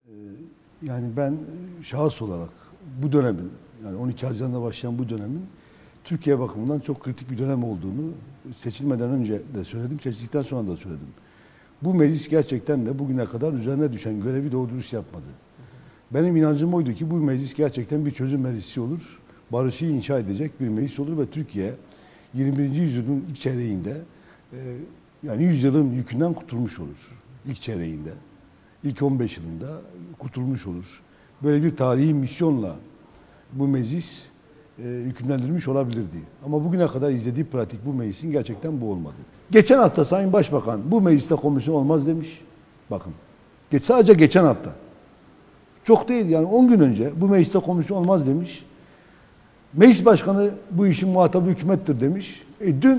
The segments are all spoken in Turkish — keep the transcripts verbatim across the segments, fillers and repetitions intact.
Yani ben şahıs olarak bu dönemin, yani on iki Haziran'da başlayan bu dönemin Türkiye bakımından çok kritik bir dönem olduğunu seçilmeden önce de söyledim, seçildikten sonra da söyledim. Bu meclis gerçekten de bugüne kadar üzerine düşen görevi doğru dürüst yapmadı. Benim inancım oydu ki bu meclis gerçekten bir çözüm meclisi olur, barışı inşa edecek bir meclis olur ve Türkiye yirmi birinci yüzyılın ilk çeyreğinde yani yüz yılın yükünden kurtulmuş olur. İlk çeyreğinde, ilk on beş yılında kurtulmuş olur. Böyle bir tarihi misyonla bu meclis e, yükümlendirilmiş olabilirdi. Ama bugüne kadar izlediği pratik bu meclisin gerçekten bu olmadı. Geçen hafta Sayın Başbakan bu mecliste komisyon olmaz demiş. Bakın, geç, sadece geçen hafta. Çok değil yani on gün önce bu mecliste komisyon olmaz demiş. Meclis Başkanı bu işin muhatabı hükümettir demiş. E dün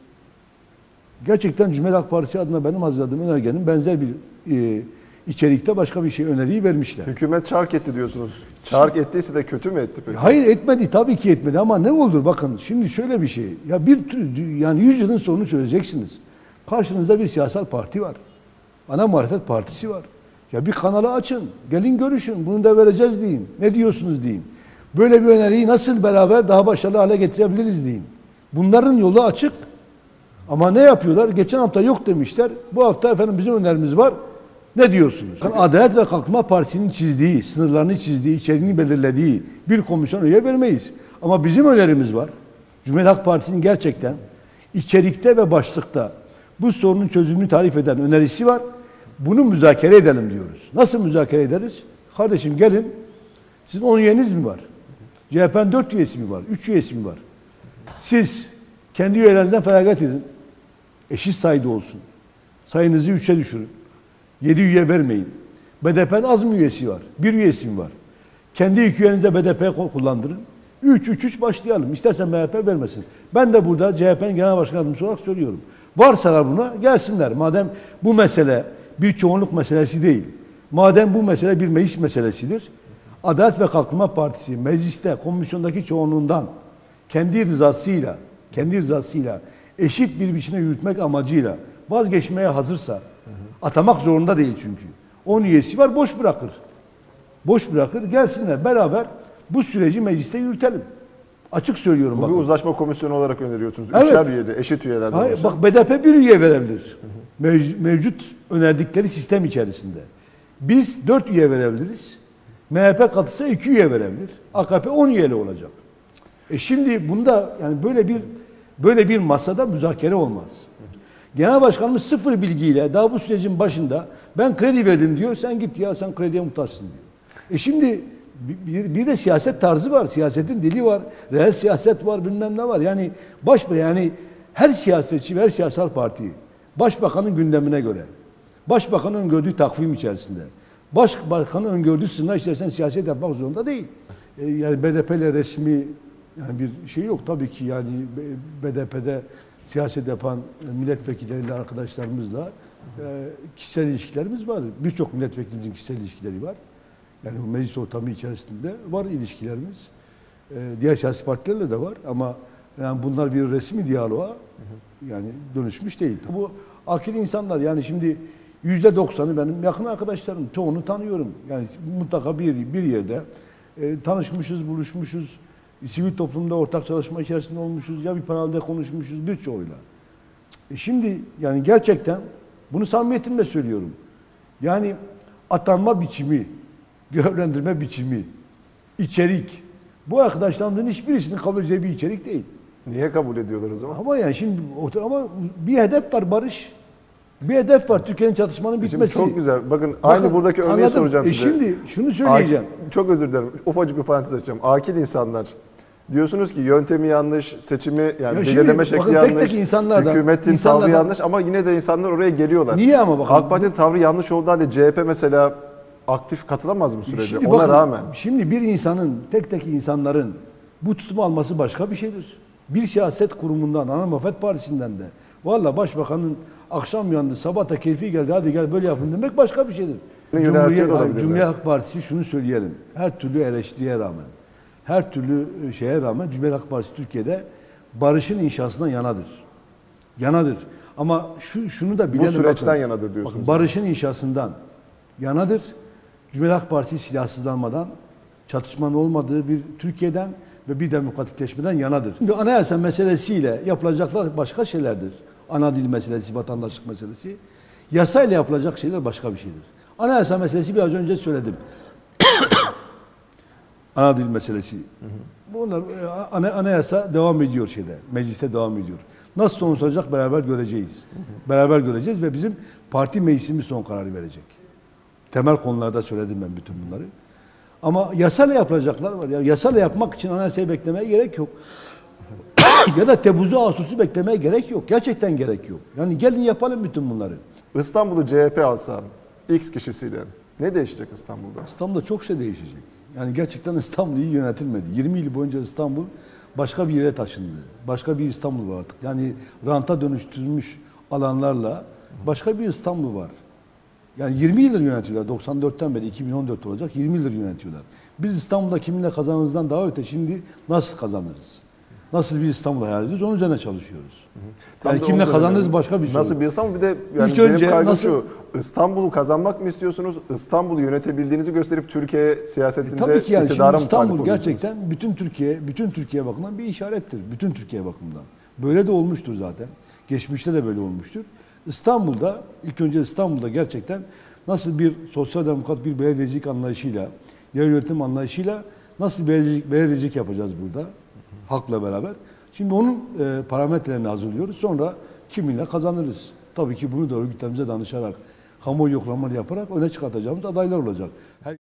gerçekten Cumhuriyet Halk Partisi adına benim hazırladığım önergenin benzer bir e, içerikte başka bir şey öneriyi vermişler. Hükümet çark etti diyorsunuz. Çark ettiyse de kötü mü etti peki? Hayır etmedi, tabii ki etmedi ama ne olur bakın şimdi şöyle bir şey. Ya bir yani yüz yılın sonunu söyleyeceksiniz. Karşınızda bir siyasal parti var. Ana muhalefet partisi var. Ya bir kanalı açın. Gelin görüşün. Bunu da vereceğiz deyin. Ne diyorsunuz deyin. Böyle bir öneriyi nasıl beraber daha başarılı hale getirebiliriz deyin. Bunların yolu açık. Ama ne yapıyorlar? Geçen hafta yok demişler. Bu hafta efendim bizim önerimiz var. Ne diyorsunuz? Adalet ve Kalkınma Partisi'nin çizdiği, sınırlarını çizdiği, içeriğini belirlediği bir komisyon üye vermeyiz. Ama bizim önerimiz var. Cumhuriyet Halk Partisi'nin gerçekten içerikte ve başlıkta bu sorunun çözümünü tarif eden önerisi var. Bunu müzakere edelim diyoruz. Nasıl müzakere ederiz? Kardeşim gelin, sizin on üyeniz mi var? C H P'nin dört üyesi mi var? üç üyesi mi var? Siz kendi üyelerinizden feragat edin. Eşit sayıda olsun. Sayınızı üçe düşürün. Yedi üye vermeyin. B D P'nin az mı üyesi var? Bir üyesi mi var? Kendi iki üyenizde B D P'ye kullandırın. Üç, üç, üç başlayalım. İstersen B H P vermesin. Ben de burada C H P'nin genel başkan yardımcısı olarak söylüyorum. Varsalar buna gelsinler. Madem bu mesele bir çoğunluk meselesi değil. Madem bu mesele bir meclis meselesidir. Adalet ve Kalkınma Partisi mecliste komisyondaki çoğunluğundan kendi rızasıyla, kendi rızasıyla eşit bir biçimde yürütmek amacıyla vazgeçmeye hazırsa, atamak zorunda değil çünkü. on üyesi var, boş bırakır. Boş bırakır, gelsinler beraber bu süreci mecliste yürütelim. Açık söylüyorum Bu bakın. bir uzlaşma komisyonu olarak öneriyorsunuz. Evet. Üçer üyeli, eşit üyelerden Hayır, oluşan. bak B D P bir üye verebilir. Mev- mevcut önerdikleri sistem içerisinde. Biz dört üye verebiliriz. M H P katılsa iki üye verebilir. A K P on üyeli olacak. E şimdi bunda yani böyle bir böyle bir masada müzakere olmaz. Genel Başkanımız sıfır bilgiyle daha bu sürecin başında ben kredi verdim diyor. Sen git ya sen krediye muhtaçsın diyor. E şimdi bir, bir de siyaset tarzı var. Siyasetin dili var. Reel siyaset var bilmem ne var. Yani baş yani her siyasetçi ve her siyasal parti başbakanın gündemine göre başbakanın öngördüğü takvim içerisinde başbakanın öngördüğü sınırlar içerisinde siyaset yapmak zorunda değil. E yani B D P ile resmi yani bir şey yok tabii ki yani B D P'de siyaset yapan milletvekilleriyle arkadaşlarımızla e, kişisel ilişkilerimiz var. Birçok milletvekilimizin kişisel ilişkileri var. Yani bu meclis ortamı içerisinde var ilişkilerimiz. E, diğer siyasi partilerle de var ama yani bunlar bir resmi diyaloğa yani dönüşmüş değil. Bu akil insanlar yani şimdi yüzde doksanı benim yakın arkadaşlarım. Çoğunu tanıyorum. Yani mutlaka bir, bir yerde e, tanışmışız, buluşmuşuz. Sivil toplumda ortak çalışma içerisinde olmuşuz. Ya bir panelde konuşmuşuz birçoğuyla. E şimdi yani gerçekten bunu samimiyetimle söylüyorum. Yani atanma biçimi, görevlendirme biçimi, içerik bu arkadaşlarımızın hiçbirisinin kabul edeceği bir içerik değil. Niye kabul ediyorlar o zaman? Ama yani şimdi ama bir hedef var barış. Bir hedef var Türkiye'nin çatışmanın bitmesi. Şimdi çok güzel. Bakın, Bakın aynı buradaki örneği anladım. soracağım e size. Şimdi şunu söyleyeceğim. Akil, çok özür dilerim. Ufacık bir parantez açacağım. Akil insanlar. Diyorsunuz ki yöntemi yanlış, seçimi yani Ya belirleme şimdi, şekli bakın, yanlış, tek tek insanlardan, hükümetin insanlardan, tavrı yanlış ama yine de insanlar oraya geliyorlar. Niye ama bakın. AK Parti'nin tavrı yanlış olduğu halde C H P mesela aktif katılamaz mı sürece? Şimdi Ona bakın, rağmen. Şimdi bir insanın, tek tek insanların bu tutum alması başka bir şeydir. Bir siyaset kurumundan, Ana Muhalefet Partisi'nden de valla başbakanın akşam yandı, sabah da keyfi geldi, hadi gel böyle yapın demek başka bir şeydir. Cumhuriyet, Cumhuriyet Halk Partisi şunu söyleyelim, her türlü eleştiriye rağmen, her türlü şeye rağmen Cumhuriyet Halk Partisi Türkiye'de barışın inşasından yanadır. Yanadır. Ama şu şunu da bilelim. Bu süreçten bakın, yanadır diyorsunuz. Bakın, barışın inşasından yanadır. Cumhuriyet Halk Partisi silahsızlanmadan, çatışmanın olmadığı bir Türkiye'den ve bir demokratikleşmeden yanadır. Şimdi anayasa meselesiyle yapılacaklar başka şeylerdir. Ana dil meselesi, vatandaşlık meselesi. Yasayla yapılacak şeyler başka bir şeydir. Anayasa meselesi biraz önce söyledim. Ana dil meselesi. Bunlar ana, anayasa devam ediyor şeyde. Mecliste devam ediyor. Nasıl sonuçlanacak beraber göreceğiz. Beraber göreceğiz ve bizim parti meclisimiz son kararı verecek. Temel konularda söyledim ben bütün bunları. Ama yasayla yapılacaklar var ya. Yasayla yapmak için anayasayı beklemeye gerek yok. Ya da Temmuz'u Ağustos'u beklemeye gerek yok. Gerçekten gerek yok. Yani gelin yapalım bütün bunları. İstanbul'u C H P alsa X kişisiyle ne değişecek İstanbul'da? İstanbul'da çok şey değişecek. Yani gerçekten İstanbul iyi yönetilmedi. yirmi yıl boyunca İstanbul başka bir yere taşındı. Başka bir İstanbul var artık. Yani ranta dönüştürülmüş alanlarla başka bir İstanbul var. Yani yirmi yıldır yönetiyorlar. doksan dörtten beri iki bin on dört olacak. yirmi yıldır yönetiyorlar. Biz İstanbul'da kiminle kazanırızdan daha öte şimdi nasıl kazanırız? Nasıl bir İstanbul hayal ediyoruz? Onun üzerine çalışıyoruz. Tam Yani da kimle onu kazanırız öğrenelim. başka bir soru. Nasıl bir İstanbul? Bir de yani İlk benim önce kaygım nasıl- şu. İstanbul'u kazanmak mı istiyorsunuz? İstanbul'u yönetebildiğinizi gösterip Türkiye siyasetinde E, tabii ki yani iktidara şimdi mı İstanbul talip oluyorsunuz? gerçekten bütün Türkiye, bütün Türkiye bakımından bir işarettir. Bütün Türkiye bakımından. Böyle de olmuştur zaten. Geçmişte de böyle olmuştur. İstanbul'da, ilk önce İstanbul'da gerçekten nasıl bir sosyal demokrat bir belediyecilik anlayışıyla, yerel yönetim anlayışıyla nasıl belediyecilik, belediyecilik yapacağız burada halkla beraber. Şimdi onun e, parametrelerini hazırlıyoruz. Sonra kiminle kazanırız. Tabii ki bunu da örgütlerimize danışarak, kamuoyu yoklamaları yaparak öne çıkartacağımız adaylar olacak. Her